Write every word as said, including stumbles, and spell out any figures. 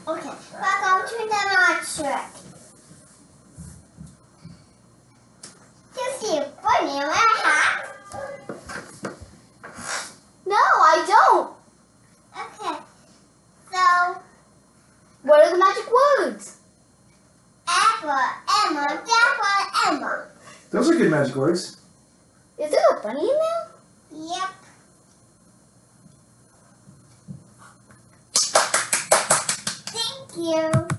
Okay, welcome to the monster. You see a bunny in my hat? No, I don't. Okay, so What are the magic words? apple, Emma, apple, Emma. Those are good magic words. Is there a bunny in there? Yep. Thank you.